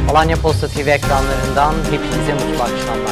Alanya Posta TV ekranlarından hepinize mutlu akşamlar.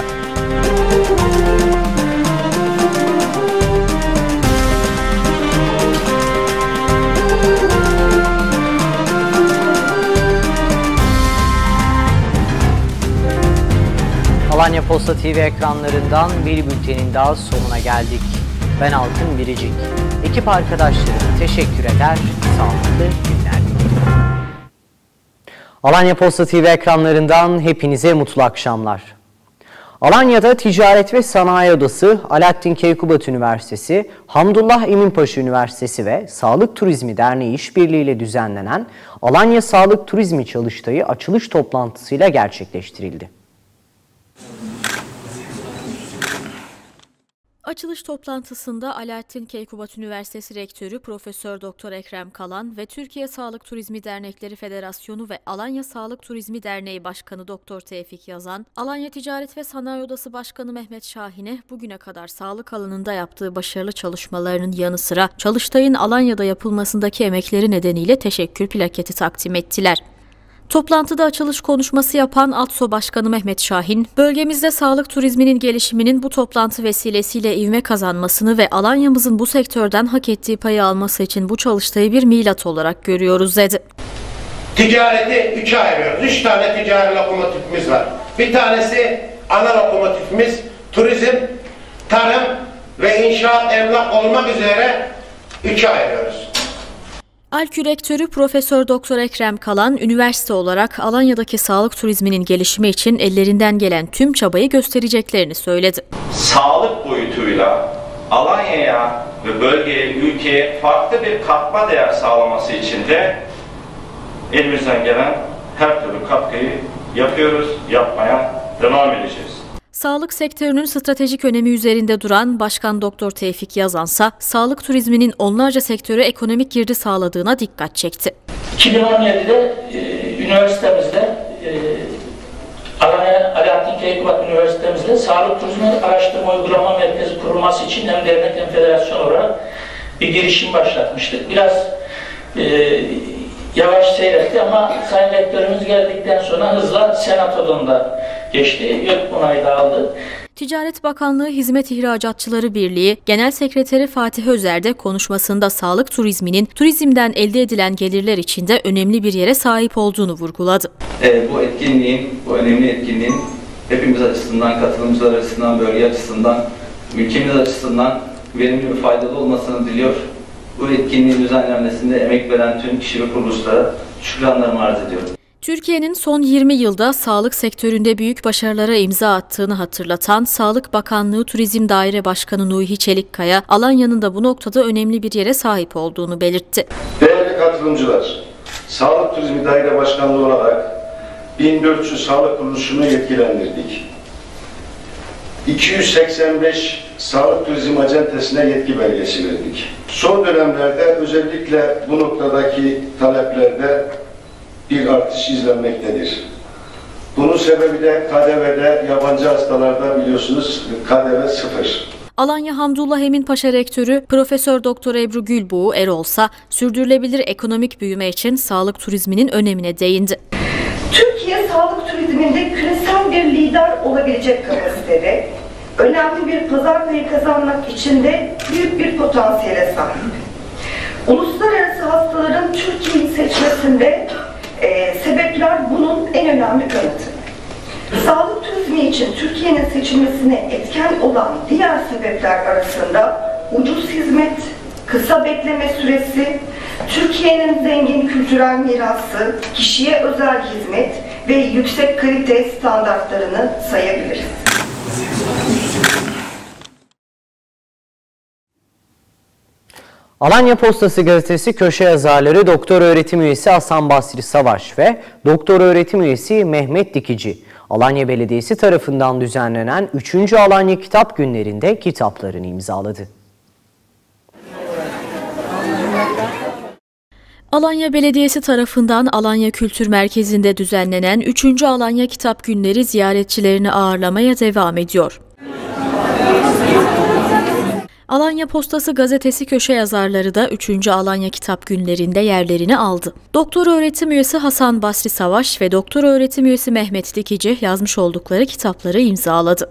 Alanya Posta TV ekranlarından bir bültenin daha sonuna geldik. Ben Altın Biricik. Ekip arkadaşlarıma teşekkür eder, sağlıklı günler diliyorum. Alanya Posta TV ekranlarından hepinize mutlu akşamlar. Alanya'da Ticaret ve Sanayi Odası, Alaaddin Keykubat Üniversitesi, Hamdullah Eminpaşa Üniversitesi ve Sağlık Turizmi Derneği işbirliğiyle düzenlenen Alanya Sağlık Turizmi Çalıştayı açılış toplantısıyla gerçekleştirildi. Açılış toplantısında Alaaddin Keykubat Üniversitesi Rektörü Profesör Doktor Ekrem Kalan ve Türkiye Sağlık Turizmi Dernekleri Federasyonu ve Alanya Sağlık Turizmi Derneği Başkanı Doktor Tevfik Yazan, Alanya Ticaret ve Sanayi Odası Başkanı Mehmet Şahin'e bugüne kadar sağlık alanında yaptığı başarılı çalışmalarının yanı sıra Çalıştay'ın Alanya'da yapılmasındaki emekleri nedeniyle teşekkür plaketi takdim ettiler. Toplantıda açılış konuşması yapan ATSO Başkanı Mehmet Şahin, bölgemizde sağlık turizminin gelişiminin bu toplantı vesilesiyle ivme kazanmasını ve Alanya'mızın bu sektörden hak ettiği payı alması için bu çalıştayı bir milat olarak görüyoruz dedi. Ticareti 3'e ayırıyoruz. 3 tane ticari lokomotifimiz var. Bir tanesi ana lokomotifimiz turizm, tarım ve inşaat, emlak olmak üzere 3'e ayırıyoruz. ALKÜ Rektörü Profesör Doktor Ekrem Kalan, üniversite olarak Alanya'daki sağlık turizminin gelişimi için ellerinden gelen tüm çabayı göstereceklerini söyledi. Sağlık boyutuyla Alanya'ya ve bölgeye, ülkeye farklı bir katma değer sağlaması için de elimizden gelen her türlü katkıyı yapıyoruz, yapmaya devam edeceğiz. Sağlık sektörünün stratejik önemi üzerinde duran Başkan Doktor Tevfik Yazansa, sağlık turizminin onlarca sektöre ekonomik girdi sağladığına dikkat çekti. 2017'de üniversitemizde, Alaaddin Keykubat Üniversitemizde Sağlık Turizmi Araştırma Uygulama Merkezi kurulması için hem dernek hem federasyon olarak bir girişim başlatmıştık. Biraz yavaş seyretti ama Sayın Rektörümüz geldikten sonra hızla Senato'dan da geçti, YÖK onayı da aldı. Ticaret Bakanlığı Hizmet İhracatçıları Birliği Genel Sekreteri Fatih Özer de konuşmasında sağlık turizminin turizmden elde edilen gelirler içinde önemli bir yere sahip olduğunu vurguladı. Bu önemli etkinliğin hepimiz açısından, katılımcılar açısından, bölge açısından, ülkemiz açısından verimli ve faydalı olmasını diliyor. Bu etkinliğin düzenlenmesinde emek veren tüm kişi ve kuruluşlara şükranlarımı arz ediyorum. Türkiye'nin son 20 yılda sağlık sektöründe büyük başarılara imza attığını hatırlatan Sağlık Bakanlığı Turizm Daire Başkanı Nuhi Çelikkaya, Alanya'nın da bu noktada önemli bir yere sahip olduğunu belirtti. Değerli katılımcılar, Sağlık Turizmi Daire Başkanlığı olarak 1400 sağlık kuruluşunu yetkilendirdik. 285 sağlık turizm acentesine yetki belgesi verdik. Son dönemlerde özellikle bu noktadaki taleplerde bir artış izlenmektedir. Bunun sebebi de KDV'de, yabancı hastalarda biliyorsunuz KDV 0. Alanya Hamdullah Eminpaşa Rektörü Profesör Doktor Ebru Gülbuğ Erolsa, sürdürülebilir ekonomik büyüme için sağlık turizminin önemine değindi. Türkiye sağlık turizminde küresel bir lider olabilecek kapasitede, önemli bir pazar payı kazanmak için de büyük bir potansiyele sahip. Uluslararası hastaların Türkiye'yi seçmesinde sebepler bunun en önemli kanıtı. Sağlık turizmi için Türkiye'nin seçilmesine etken olan diğer sebepler arasında ucuz hizmet, kısa bekleme süresi, Türkiye'nin zengin kültürel mirası, kişiye özel hizmet ve yüksek kalite standartlarını sayabiliriz. Alanya Postası Gazetesi köşe yazarları Doktor Öğretim Üyesi Hasan Basri Savaş ve Doktor Öğretim Üyesi Mehmet Dikici, Alanya Belediyesi tarafından düzenlenen 3. Alanya Kitap Günleri'nde kitaplarını imzaladı. Alanya Belediyesi tarafından Alanya Kültür Merkezi'nde düzenlenen 3. Alanya Kitap Günleri ziyaretçilerini ağırlamaya devam ediyor. Alanya Postası gazetesi köşe yazarları da 3. Alanya Kitap Günlerinde yerlerini aldı. Doktor öğretim üyesi Hasan Basri Savaş ve doktor öğretim üyesi Mehmet Dikici yazmış oldukları kitapları imzaladı.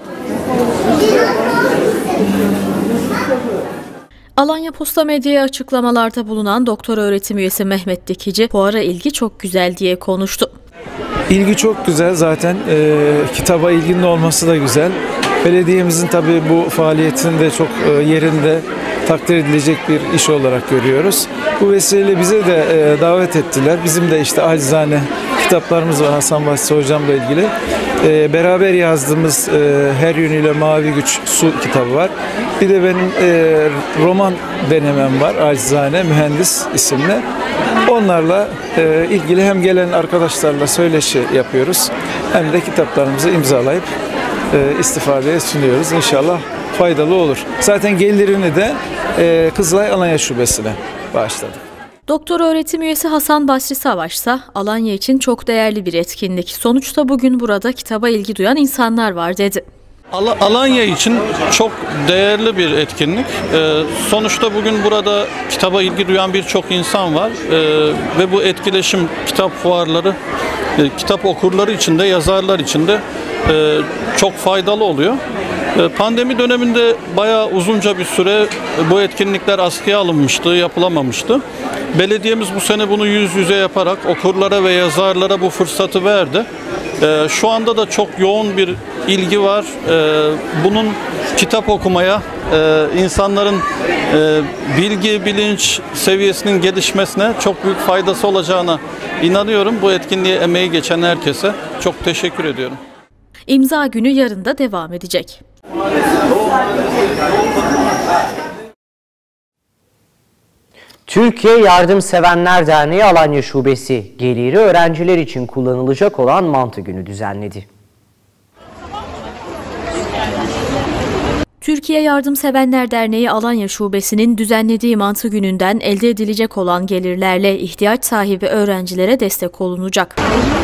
Alanya Posta Medya'ya açıklamalarda bulunan doktor öğretim üyesi Mehmet Dikici, fuara ilgi çok güzel diye konuştu. İlgi çok güzel zaten, kitaba ilginin olması da güzel. Belediyemizin tabii bu faaliyetini de çok yerinde takdir edilecek bir iş olarak görüyoruz. Bu vesileyle bize de davet ettiler. Bizim de işte acizane kitaplarımız var Hasan Basri Hocam'la ilgili. Beraber yazdığımız Her Yönüyle Mavi Güç Su kitabı var. Bir de benim roman denemem var acizane Mühendis isimli. Onlarla ilgili hem gelen arkadaşlarla söyleşi yapıyoruz hem de kitaplarımızı imzalayıp istifadeye sunuyoruz. İnşallah faydalı olur. Zaten gelirini de Kızılay Alanya Şubesi'ne bağışladık. Doktor öğretim üyesi Hasan Basri Savaş ise Alanya için çok değerli bir etkinlik. Sonuçta bugün burada kitaba ilgi duyan insanlar var dedi. Alanya için çok değerli bir etkinlik. Sonuçta bugün burada kitaba ilgi duyan birçok insan var ve bu etkileşim kitap fuarları, kitap okurları için de yazarlar için de çok faydalı oluyor. Pandemi döneminde bayağı uzunca bir süre bu etkinlikler askıya alınmıştı, yapılamamıştı. Belediyemiz bu sene bunu yüz yüze yaparak okurlara ve yazarlara bu fırsatı verdi. Şu anda da çok yoğun bir ilgi var. Bunun kitap okumaya, insanların bilgi, bilinç seviyesinin gelişmesine çok büyük faydası olacağına inanıyorum. Bu etkinliğe emeği geçen herkese çok teşekkür ediyorum. İmza günü yarın da devam edecek. Türkiye Yardımsevenler Derneği Alanya Şubesi geliri öğrenciler için kullanılacak olan mantı günü düzenledi. Türkiye Yardımsevenler Derneği Alanya Şubesi'nin düzenlediği mantı gününden elde edilecek olan gelirlerle ihtiyaç sahibi öğrencilere destek olunacak.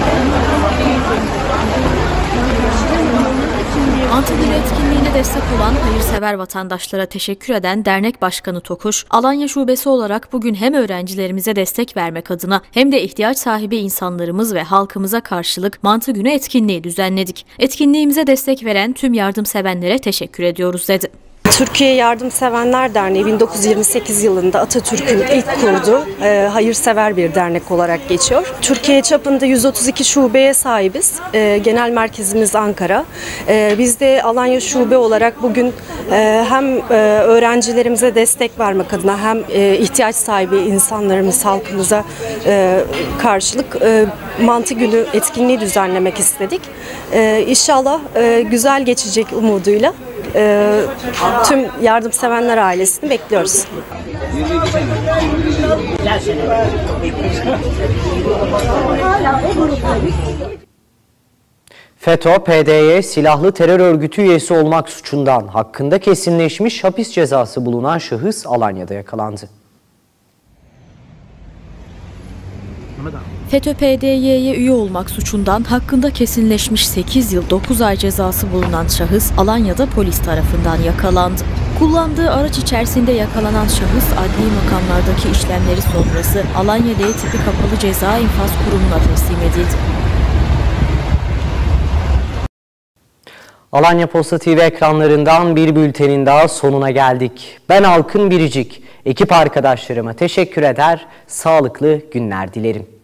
Mantı günü etkinliğine destek olan hayırsever vatandaşlara teşekkür eden Dernek Başkanı Tokuş, Alanya Şubesi olarak bugün hem öğrencilerimize destek vermek adına hem de ihtiyaç sahibi insanlarımız ve halkımıza karşılık mantı günü etkinliği düzenledik. Etkinliğimize destek veren tüm yardımsevenlere teşekkür ediyoruz dedi. Türkiye Yardımsevenler Derneği 1928 yılında Atatürk'ün ilk kurduğu hayırsever bir dernek olarak geçiyor. Türkiye çapında 132 şubeye sahibiz. Genel merkezimiz Ankara. Biz de Alanya Şube olarak bugün hem öğrencilerimize destek vermek adına hem ihtiyaç sahibi insanlarımız, halkımıza karşılık mantı günü etkinliği düzenlemek istedik. İnşallah güzel geçecek umuduyla tüm yardımsevenler ailesini bekliyoruz. FETÖ, PDY silahlı terör örgütü üyesi olmak suçundan hakkında kesinleşmiş hapis cezası bulunan şahıs Alanya'da yakalandı. FETÖ-PDY'ye üye olmak suçundan hakkında kesinleşmiş 8 yıl 9 ay cezası bulunan şahıs Alanya'da polis tarafından yakalandı. Kullandığı araç içerisinde yakalanan şahıs adli makamlardaki işlemleri sonrası Alanya D tipi kapalı ceza infaz kurumuna teslim edildi. Alanya Posta TV ekranlarından bir bültenin daha sonuna geldik. Ben Alkın Biricik, ekip arkadaşlarıma teşekkür eder, sağlıklı günler dilerim.